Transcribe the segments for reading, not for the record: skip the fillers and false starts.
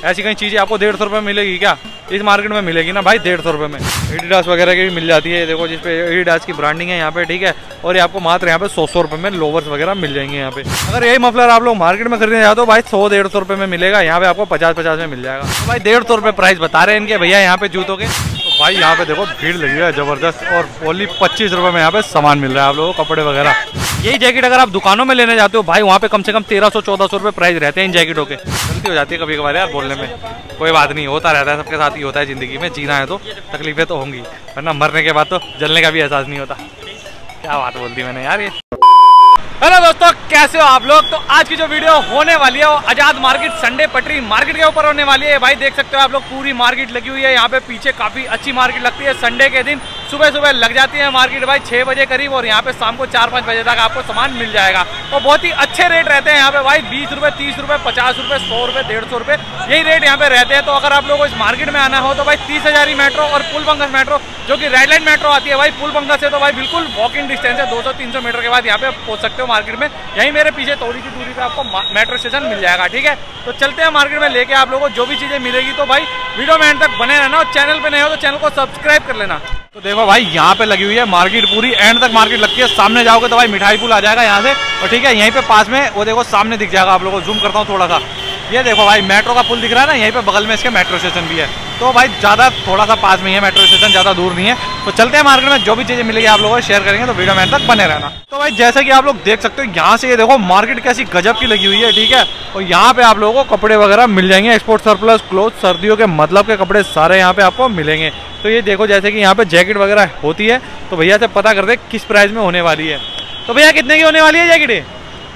ऐसी कहीं चीज़ें आपको 150 रुपये में मिलेगी क्या? इस मार्केट में मिलेगी ना भाई 150 रुपये में। एडिडास वगैरह की भी मिल जाती है, देखो जिसपे एडिडास की ब्रांडिंग है यहाँ पे, ठीक है। और ये आपको मात्र यहाँ पे 100 रुपये में लोवर्स वगैरह मिल जाएंगे यहाँ पे। अगर यही मफलर आप लोग मार्केट में खरीदने जाते हो भाई 100-150 रुपये में मिलेगा, यहाँ पे आपको 50-50 में मिल जाएगा। तो भाई 150 रुपये प्राइस बता रहे हैं इनके भैया यहाँ पे जूतों के। तो भाई यहाँ पे देखो भीड़ लगी है जबरदस्त, और ओनली 25 रुपये में यहाँ पे सामान मिल रहा है आप लोगों को, कपड़े वगैरह। यही जैकेट अगर आप दुकानों में लेने जाते हो भाई वहाँ पे कम से कम 1300-1400 रुपये प्राइस रहते हैं इन जैकेटों के। गलती हो जाती है कभी कभार यार बोलने में, कोई बात नहीं, होता रहता है, सबके साथ ही होता है जिंदगी में। जीना है तो तकलीफें तो होंगी, वरना मरने के बाद तो जलने का भी एहसास नहीं होता। क्या बात बोल दी मैंने यार ये। हेलो दोस्तों, कैसे हो आप लोग? तो आज की जो वीडियो होने वाली है वो आजाद मार्केट संडे पटरी मार्केट के ऊपर होने वाली है। भाई देख सकते हो आप लोग पूरी मार्केट लगी हुई है यहाँ पे, पीछे काफी अच्छी मार्केट लगती है। संडे के दिन सुबह सुबह लग जाती है मार्केट भाई 6 बजे करीब, और यहाँ पे शाम को 4-5 बजे तक आपको सामान मिल जाएगा। और बहुत ही अच्छे रेट रहते हैं यहाँ पे भाई, 20 रुपये, 30 रुपये, 50 रुपये, 100 रुपये, 150 रुपये, यही रेट यहाँ पे रहते हैं। तो अगर आप लोगों को इस मार्केट में आना हो तो भाई 30 हजारी मेट्रो और पुल बंगस मेट्रो जो कि रेड लाइन मेट्रो आती है भाई पुल बंगस से, तो भाई बिल्कुल वॉकिंग डिस्टेंस है, 200-300 मीटर के बाद यहाँ पे पहुंच सकते हो मार्केट में। यहीं मेरे पीछे थोड़ी सी दूरी पे आपको मेट्रो स्टेशन मिल जाएगा, ठीक है। तो चलते हैं मार्केट में लेके आप लोगों को जो भी चीजें मिलेगी। तो भाई वीडियो में एंड तक बने रहना, और चैनल पे नए हो तो चैनल को सब्सक्राइब कर लेना। तो देखो भाई यहाँ पे लगी हुई है मार्केट, पूरी एंड तक मार्केट लगती है। सामने जाओगे तो भाई मिठाई पुल आ जाएगा यहाँ से, और ठीक है यहीं पे पास में वो देखो सामने दिख जाएगा आप लोगों को, जूम करता हूँ थोड़ा सा, ये देखो भाई मेट्रो का पुल दिख रहा है ना, यहीं पे बगल में इसके मेट्रो स्टेशन भी है। तो भाई ज़्यादा थोड़ा सा पास में ही है मेट्रो स्टेशन, ज़्यादा दूर नहीं है। तो चलते हैं मार्केट में, जो भी चीज़ें मिलेगी आप लोगों को शेयर करेंगे, तो वीडियो में तक बने रहना। तो भाई जैसे कि आप लोग देख सकते हो यहाँ से ये देखो मार्केट कैसी गजब की लगी हुई है, ठीक है। और यहाँ पे आप लोगों को कपड़े वगैरह मिल जाएंगे, एक्सपोर्ट सरप्लस क्लोथ, सर्दियों के मतलब के कपड़े सारे यहाँ पे आपको मिलेंगे। तो ये देखो जैसे कि यहाँ पे जैकेट वगैरह होती है, तो भैया से पता करते किस प्राइस में होने वाली है। तो भैया कितने की होने वाली है जैकेटें?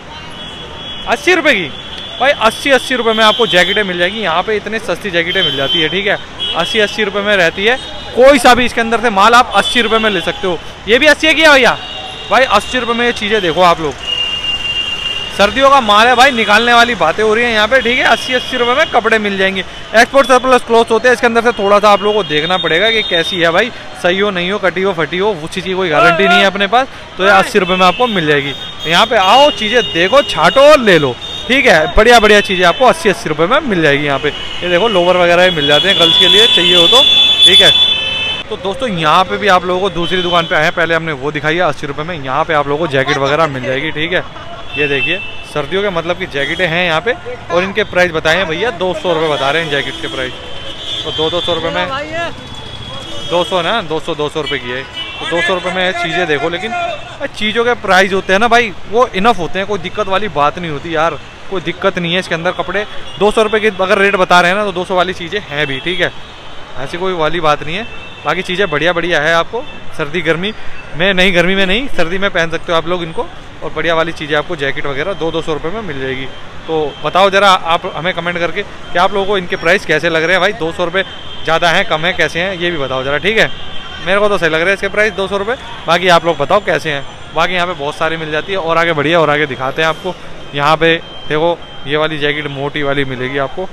80 रुपये की भाई, 80 रुपये में आपको जैकेटें मिल जाएगी। यहाँ पे इतनी सस्ती जैकेटें मिल जाती है, ठीक है। 80 रुपये में रहती है, कोई सा भी इसके अंदर से माल आप 80 रुपये में ले सकते हो। ये भी 80 की है भैया भाई, 80 रुपये में ये चीज़ें देखो आप लोग, सर्दियों का माल है भाई, निकालने वाली बातें हो रही हैं यहाँ पे, ठीक है। 80 रुपये में कपड़े मिल जाएंगे, एक्सपोर्ट सरप्लस क्लोथ होते हैं। इसके अंदर से थोड़ा सा आप लोगों को देखना पड़ेगा कि कैसी है भाई, सही हो नहीं हो, कटी हो फटी हो, उसी चीज़ की कोई गारंटी नहीं है अपने पास। तो ये 80 रुपये में आपको मिल जाएगी। यहाँ पे आओ, चीज़ें देखो, छाटो और ले लो, ठीक है। बढ़िया बढ़िया चीज़ें आपको 80 रुपये में मिल जाएगी यहाँ पे। ये देखो लोवर वगैरह मिल जाते हैं गर्ल्स के लिए, चाहिए हो तो, ठीक है। तो दोस्तों यहाँ पे भी आप लोगों को दूसरी दुकान पे आए हैं, पहले हमने वो दिखाई है 80 रुपये में। यहाँ पे आप लोगों को जैकेट वगैरह मिल जाएगी, ठीक है। ये देखिए सर्दियों के मतलब की जैकेटें हैं यहाँ पे, और इनके प्राइस बताए हैं भैया 200 रुपये बता रहे हैं जैकेट के प्राइस। तो 200 रुपये में 200 ना, 200 रुपये की है। तो 200 रुपये में चीज़ें देखो, लेकिन चीज़ों के प्राइस होते हैं ना भाई वो इनफ होते हैं, कोई दिक्कत वाली बात नहीं होती यार, कोई दिक्कत नहीं है इसके अंदर। कपड़े 200 रुपये की अगर रेट बता रहे हैं ना, तो 200 वाली चीज़ें हैं भी, ठीक है, ऐसी कोई वाली बात नहीं है। बाकी चीज़ें बढ़िया बढ़िया है, आपको सर्दी गर्मी में नहीं, गर्मी में नहीं, सर्दी में पहन सकते हो आप लोग इनको। और बढ़िया वाली चीज़ें आपको जैकेट वगैरह 200 रुपये में मिल जाएगी। तो बताओ ज़रा आप हमें कमेंट करके कि आप लोगों को इनके प्राइस कैसे लग रहे हैं भाई, 200 रुपये ज़्यादा हैं कम है कैसे हैं, ये भी बताओ ज़रा, ठीक है। मेरे को तो सही लग रहा है इसके प्राइस 200 रुपये, बाकी आप लोग बताओ कैसे हैं। बाकी यहाँ पे बहुत सारी मिल जाती है, और आगे बढ़िया, और आगे दिखाते हैं आपको। यहाँ पे देखो ये वाली जैकेट मोटी वाली मिलेगी आपको,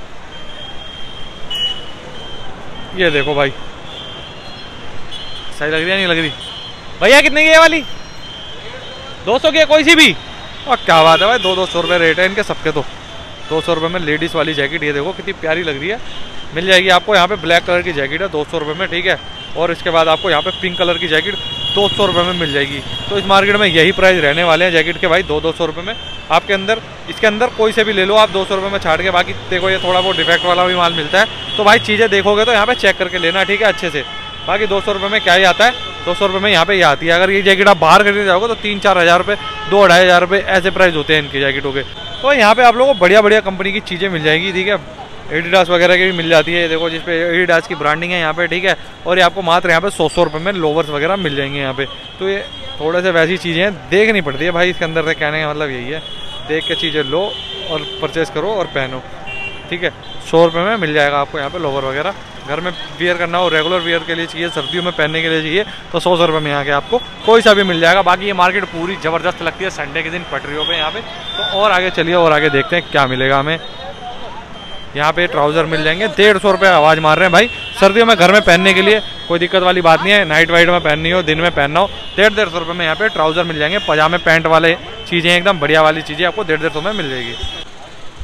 ये देखो भाई, सही लग रही है नहीं लग रही भैया? कितने की है वाली? 200 की है कोई सी भी? और क्या बात है भाई, 200 रुपये रेट है इनके सबके। तो 200 रुपये में लेडीज़ वाली जैकेट, ये देखो कितनी प्यारी लग रही है, मिल जाएगी आपको। यहाँ पे ब्लैक कलर की जैकेट है 200 रुपये में, ठीक है। और इसके बाद आपको यहाँ पे पिंक कलर की जैकेट 200 रुपये में मिल जाएगी। तो इस मार्केट में यही प्राइस रहने वाले हैं जैकेट के भाई, 200 रुपये में आपके अंदर। इसके अंदर कोई से भी ले लो आप 200 रुपये में छाड़ के। बाकी देखो ये थोड़ा बहुत डिफेक्ट वाला भी माल मिलता है, तो भाई चीज़ें देखोगे तो यहाँ पे चेक करके लेना, ठीक है, अच्छे से। बाकी 200 रुपये में क्या ही आता है, 200 रुपये में यहाँ पे ये आती है। अगर ये जैकेट आप बाहर खरीदने जाओगे तो 3-4 हज़ार रुपये, 2-2.5 हज़ार रुपये ऐसे प्राइस होते हैं इनकी जैकेटों के। तो यहाँ पे आप लोगों को बढ़िया बढ़िया कंपनी की चीज़ें मिल जाएगी, ठीक है। एडिडास वगैरह की भी मिल जाती है, देखो जिसपे एडिडास की ब्रांडिंग है यहाँ पे, ठीक है। और ये आपको मात्र यहाँ पे 100 रुपये में लोवर्स वगैरह मिल जाएंगे यहाँ पे। तो ये थोड़े से वैसी चीज़ें देखनी पड़ती है भाई इसके अंदर से, कहने का मतलब यही है, देख के चीज़ें लो और परचेज़ करो और पहनो, ठीक है। 100 रुपये में मिल जाएगा आपको यहाँ पे लोवर वगैरह। घर में वियर करना हो, रेगुलर वियर के लिए चाहिए, सर्दियों में पहनने के लिए चाहिए, तो 100 रुपये में यहाँ के आपको कोई सा भी मिल जाएगा। बाकी ये मार्केट पूरी ज़बरदस्त लगती है संडे के दिन पटरियों पे यहाँ पे। तो और आगे चलिए, और आगे देखते हैं क्या मिलेगा हमें। यहाँ पे ट्राउज़र मिल जाएंगे 150 रुपये, आवाज़ मार रहे हैं भाई। सर्दियों में घर में पहनने के लिए कोई दिक्कत वाली बात नहीं है, नाइट वाइट में पहननी हो, दिन में पहनना हो, 150 रुपये में यहाँ पे ट्राउज़र मिल जाएंगे। पजामे पैंट वाले चीज़ें एकदम बढ़िया वाली चीज़ें आपको 150 में मिल जाएगी।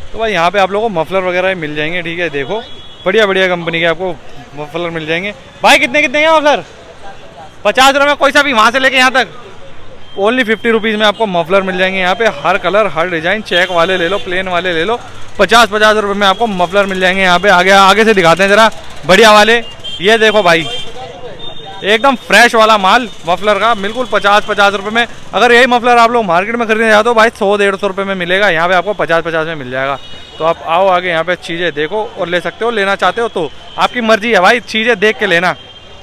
तो भाई यहाँ पे आप लोगों को मफलर वगैरह मिल जाएंगे, ठीक है। देखो बढ़िया बढ़िया कंपनी के आपको मफलर मिल जाएंगे। भाई कितने कितने हैं मफलर? 50 रुपये कोई सा भी, वहाँ से लेके यहाँ तक ओनली 50 रुपीज़ में आपको मफलर मिल जाएंगे। यहाँ पे हर कलर हर डिज़ाइन, चेक वाले ले लो, प्लेन वाले ले लो, 50 रुपये में आपको मफलर मिल जाएंगे। यहाँ पे आगे से दिखाते हैं जरा बढ़िया वाले। ये देखो भाई एकदम फ्रेश वाला माल मफलर का, बिल्कुल 50 रुपये में। अगर यही मफलर आप लोग मार्केट में खरीदने जाते हो भाई 100-150 रुपये में मिलेगा, यहाँ पे आपको 50 में मिल जाएगा। तो आप आओ आगे, यहाँ पे चीज़ें देखो और ले सकते हो। लेना चाहते हो तो आपकी मर्जी है भाई, चीज़ें देख के लेना।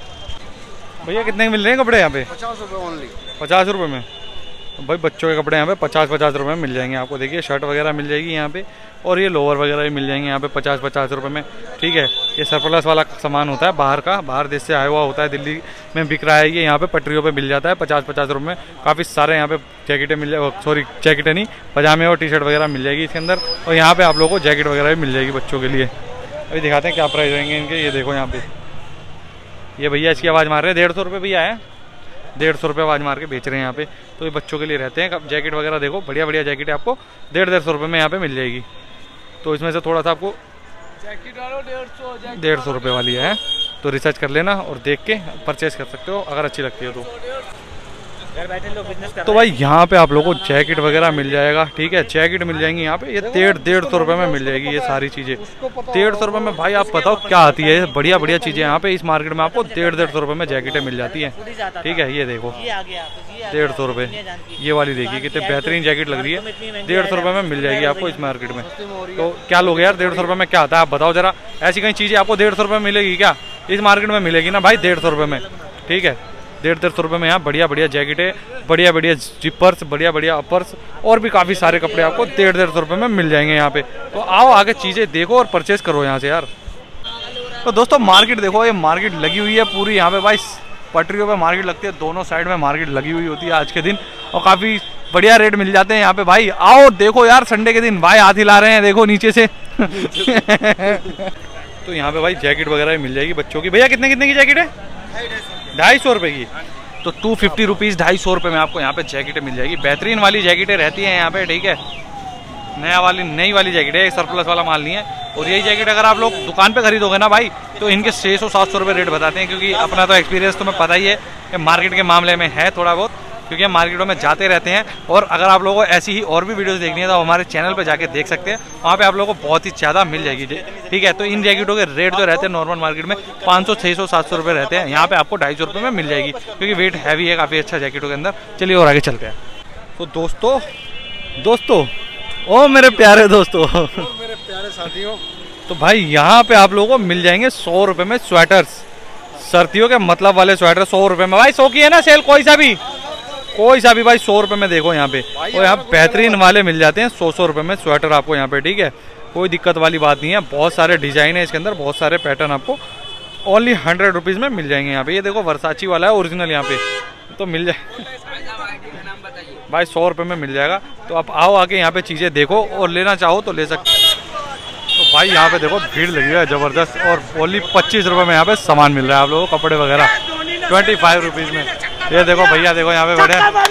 भैया कितने के मिल रहे हैं कपड़े यहाँ पे? 50 रुपये ओनली। 50 रुपये में भाई बच्चों के कपड़े यहाँ पे 50 रुपये में मिल जाएंगे आपको। देखिए शर्ट वगैरह मिल जाएगी यहाँ पे, और ये लोअर वगैरह भी मिल जाएंगे यहाँ पे 50 रुपये में, ठीक है। ये सरप्लस वाला सामान होता है बाहर का, बाहर देश से आया हुआ होता है, दिल्ली में बिक रहा है ये। यहाँ पे पटरियों पे मिल जाता है 50 रुपये में। काफ़ी सारे यहाँ पे जैकेटें मिल जाए, सॉरी जैकेटें नहीं, पजामे और टी शर्ट वगैरह मिल जाएगी इसके अंदर। और यहाँ पे आप लोगों को जैकेट वगैरह भी मिल जाएगी बच्चों के लिए। अभी दिखाते हैं क्या प्राइस रहेंगे इनके। ये देखो यहाँ पे ये भैया इसकी आवाज़ मार रहे हैं, 150 रुपये भैया है, 150 रुपये आवाज़ मार के बेच रहे हैं यहाँ पे। तो ये बच्चों के लिए रहते हैं जैकेट वगैरह। देखो बढ़िया बढ़िया जैकेट आपको 150 रुपये में यहाँ पे मिल जाएगी। तो इसमें से थोड़ा सा आपको जैकेट 150 रुपये वाली है, तो रिसर्च कर लेना और देख के परचेज कर सकते हो अगर अच्छी लगती है तो। घर बैठे लोग बिजनेस कर तो भाई यहाँ पे आप लोगों को जैकेट वगैरह मिल जाएगा, ठीक है। जैकेट मिल जाएंगी यहाँ पे, ये 150 रुपये में मिल जाएगी ये सारी चीज़ें। 150 रुपये में भाई आप बताओ क्या आती है, बढ़िया बढ़िया चीज़ें यहाँ पे इस मार्केट में आपको 150 रुपये में जैकेटें मिल जाती है, ठीक है। ये देखो 150 रुपये, ये वाली देखिए कितने बेहतरीन जैकेट लग रही है, 150 रुपये में मिल जाएगी आपको इस मार्केट में। तो क्या लोगे यार 150 रुपये में क्या आता है आप बताओ जरा। ऐसी कई चीज़ें आपको 150 रुपये में मिलेगी क्या? इस मार्केट में मिलेगी ना भाई 150 रुपये में, ठीक है। 150 रुपये में यहाँ बढ़िया बढ़िया जैकेटें, बढ़िया बढ़िया जिपर्स, बढ़िया बढ़िया अपर्स और भी काफ़ी सारे कपड़े आपको 150 रुपये में मिल जाएंगे यहाँ पे। तो आओ आगे चीज़ें देखो और परचेज करो यहाँ से यार। तो दोस्तों मार्केट देखो, ये मार्केट लगी हुई है पूरी यहाँ पे भाई, पटरियों पे मार्केट लगती है, दोनों साइड में मार्केट लगी हुई होती है आज के दिन, और काफ़ी बढ़िया रेट मिल जाते हैं यहाँ पे भाई। आओ देखो यार, संडे के दिन भाई हाथ हिला रहे हैं देखो नीचे से। तो यहाँ पे भाई जैकेट वगैरह भी मिल जाएगी बच्चों की। भैया कितने कितने की जैकेट है? 250 रुपये की। तो 250 रुपीज़ 250 रुपये में आपको यहाँ पे जैकेटें मिल जाएगी। बेहतरीन वाली जैकेटें रहती हैं यहाँ पे, ठीक है। नई वाली जैकेट है, सरप्लस वाला माल नहीं है। और यही जैकेट अगर आप लोग दुकान पे खरीदोगे ना भाई, तो इनके 600-700 रुपये रेट बताते हैं, क्योंकि अपना तो एक्सपीरियंस तुम्हें पता ही है कि मार्केट के मामले में है थोड़ा बहुत, क्योंकि हम मार्केटों में जाते रहते हैं। और अगर आप लोगों को ऐसी ही और भी वीडियोस देखनी है तो हमारे चैनल पर जाके देख सकते हैं, वहाँ पे आप लोगों को बहुत ही ज़्यादा मिल जाएगी, ठीक है। तो इन जैकेटों के रेट जो रहते हैं नॉर्मल मार्केट में 500, 600, 700 रुपये रहते हैं, यहाँ पे आपको 250 रुपये में मिल जाएगी, क्योंकि वेट हैवी है काफ़ी अच्छा जैकेटों के अंदर। चलिए और आगे चलते हैं। तो दोस्तों ओ मेरे प्यारे दोस्तों, मेरे प्यारे साथियों, तो भाई यहाँ पे आप लोगों को मिल जाएंगे 100 रुपये में स्वेटर्स, सर्दियों के मतलब वाले स्वेटर 100 रुपये में भाई। 100 की है ना सेल, कोई सा भी भाई 100 रुपये में देखो यहाँ पे। और यहाँ बेहतरीन वाले मिल जाते हैं 100 रुपये में स्वेटर आपको यहाँ पे, ठीक है। कोई दिक्कत वाली बात नहीं है, बहुत सारे डिजाइन है इसके अंदर, बहुत सारे पैटर्न आपको ओनली 100 रुपीज़ में मिल जाएंगे यहाँ पे। ये देखो वर्साची वाला है ओरिजिनल यहाँ पे, तो मिल जाए भाई 100 रुपये में मिल जाएगा। तो आप आओ आके यहाँ पे चीज़ें देखो और लेना चाहो तो ले सकते। तो भाई यहाँ पे देखो भीड़ लगी है ज़बरदस्त, और ओनली 25 रुपये में यहाँ पे सामान मिल रहा है आप लोगों को, कपड़े वगैरह 25 रुपीज़ में। ये देखो भैया देखो यहाँ पे बड़े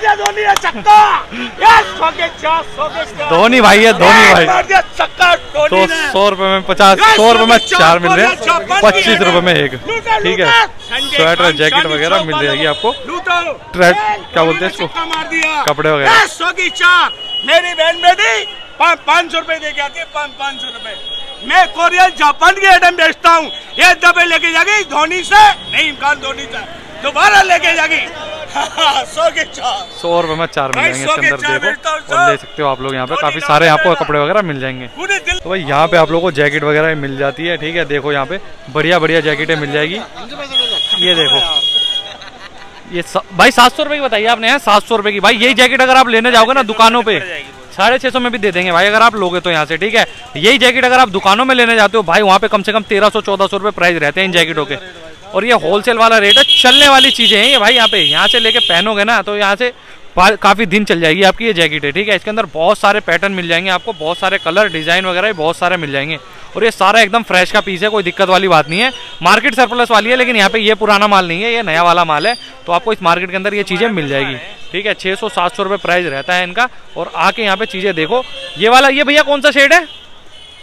धोनी भाई है, धोनी भाई। तो 100 रुपये में 50, 100 रुपये में 4 मिल रहे हैं, 25 रुपये में एक, ठीक है। स्वेटर जैकेट वगैरह मिल जाएगी आपको, ट्रैक क्या बोलते हैं इसको, कपड़े वगैरह। 100 की 4 मेरी बहन बेटी 500 रुपए दे के आती है, 500 रुपए। मैं कोरिया जापान के आइटम बेचता हूँ, ये दबे लेके जाएगी धोनी से, नहीं इमरान धोनी से दोबारा लेके जाएगी। 100 के 4, 100 रुपये में 4 मिल जाएंगे इसके अंदर, देखो और ले सकते हो आप लोग यहाँ पे। काफी सारे आपको कपड़े वगैरह मिल जाएंगे। तो भाई यहाँ पे आप लोगों को जैकेट वगैरह मिल जाती है, ठीक है। देखो यहाँ पे बढ़िया बढ़िया जैकेटें मिल जाएगी। ये देखो ये भाई 700 रुपये की बताइए आपने, है 700 रुपये की भाई। यही जैकेट अगर आप लेने जाओगे ना दुकानों पे 650 में भी दे देंगे भाई, अगर आप लोगे तो यहाँ से, ठीक है। यही जैकेट अगर आप दुकानों में लेने जाते हो भाई, वहाँ पे कम से कम 1300-1400 रुपये प्राइस रहते हैं इन जैकेटों के। और ये होलसेल वाला रेट है, चलने वाली चीजें हैं ये भाई। यहाँ पे यहाँ से लेके पहनोगे ना तो यहाँ से काफी दिन चल जाएगी आपकी ये जैकेट है, ठीक है। इसके अंदर बहुत सारे पैटर्न मिल जाएंगे आपको, बहुत सारे कलर डिजाइन वगैरह बहुत सारे मिल जाएंगे। और ये सारा एकदम फ्रेश का पीस है, कोई दिक्कत वाली बात नहीं है। मार्केट सरप्लस वाली है, लेकिन यहाँ पे ये पुराना माल नहीं है, ये नया वाला माल है। तो आपको इस मार्केट के अंदर ये चीजें मिल जाएगी, ठीक है। 600-700 रुपये प्राइस रहता है इनका। और आके यहाँ पे चीजें देखो। ये वाला, ये भैया कौन सा शेड है?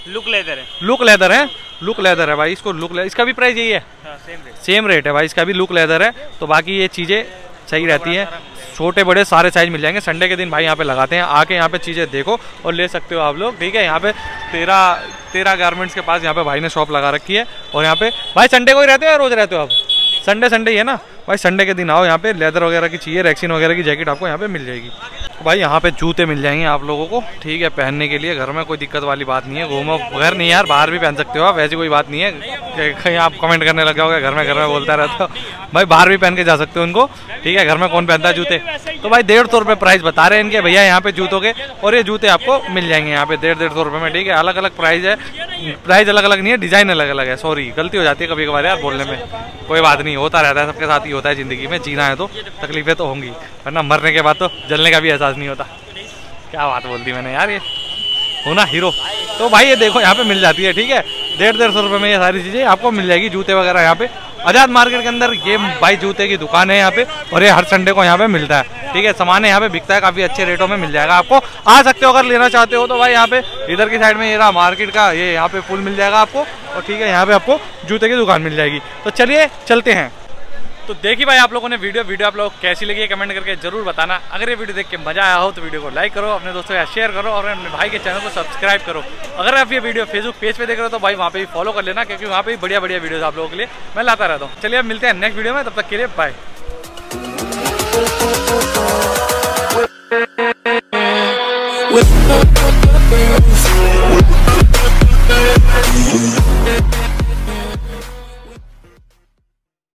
लुक लेदर है, लुक लेदर है, लुक लेदर है भाई, इसको लुक इसका भी प्राइस यही है, सेम रेट है भाई, इसका भी लुक लेदर है। तो बाकी ये चीज़ें सही रहती हैं, छोटे बड़े सारे साइज मिल जाएंगे। संडे के दिन भाई यहाँ पे लगाते हैं, आके यहाँ पे चीज़ें देखो और ले सकते हो आप लोग, ठीक है। यहाँ पे 13 गारमेंट्स के पास यहाँ पे भाई ने शॉप लगा रखी है। और यहाँ पे भाई संडे को ही रहते हो या रोज रहते हो आप? संडे ही है ना भाई, संडे के दिन आओ, यहाँ पे लेदर वगैरह की चाहिए, रेक्सिन वगैरह की जैकेट आपको यहाँ पे मिल जाएगी। भाई यहाँ पे जूते मिल जाएंगे आप लोगों को, ठीक है, पहनने के लिए घर में कोई दिक्कत वाली बात नहीं है। घूमो घर नहीं यार, बाहर भी पहन सकते हो आप, ऐसी कोई बात नहीं है कि कहीं आप कमेंट करने लग जाओगे घर में बोलता रहता हो। भाई बाहर भी पहन के जा सकते हो उनको, ठीक है, घर में कौन पहनता है जूते। तो भाई 150 रुपये प्राइस बता रहे हैं इनके भैया यहाँ पे जूतों के, और ये जूते आपको मिल जाएंगे यहाँ पे 150 रुपये में, ठीक है। अलग अलग प्राइस है, प्राइस अलग अलग नहीं है, डिज़ाइन अलग अलग है। सॉरी गलती हो जाती है कभी कभार यार बोलने में, कोई बात नहीं, होता रहता है, सबके साथ ही होता है ज़िंदगी में, जीना है तो तकलीफें तो होंगी, वरना मरने के बाद तो जलने का भी एहसास नहीं होता। क्या बात बोल दी मैंने यार, ये हो ना हीरो। तो भाई ये देखो यहाँ पे मिल जाती है, ठीक है, 150 रुपये में ये सारी चीज़ें आपको मिल जाएगी, जूते वगैरह यहाँ पे आज़ाद मार्केट के अंदर ये भाई जूते की दुकान है यहाँ पे, और ये हर संडे को यहाँ पे मिलता है, ठीक है। सामान यहाँ पे बिकता है, काफ़ी अच्छे रेटों में मिल जाएगा आपको, आ सकते हो अगर लेना चाहते हो तो भाई यहाँ पे इधर की साइड में ये रहा मार्केट का, ये यहाँ पे पुल मिल जाएगा आपको, और ठीक है यहाँ पे आपको जूते की दुकान मिल जाएगी। तो चलिए चलते हैं। तो देखिए भाई आप लोगों ने वीडियो आप लोग कैसी लगी है कमेंट करके जरूर बताना। अगर ये वीडियो देख के मजा आया हो तो वीडियो को लाइक करो, अपने दोस्तों के साथ शेयर करो, और अपने भाई के चैनल को सब्सक्राइब करो। अगर आप ये वीडियो फेसबुक पेज पे देख रहे हो तो भाई वहाँ पे भी फॉलो कर लेना, क्योंकि वहाँ पे भी बढ़िया वीडियोस आप लोगों के लिए मैं लाता रहता हूँ। चलिए अब मिलते हैं नेक्स्ट वीडियो में, तब तक के लिए बाय।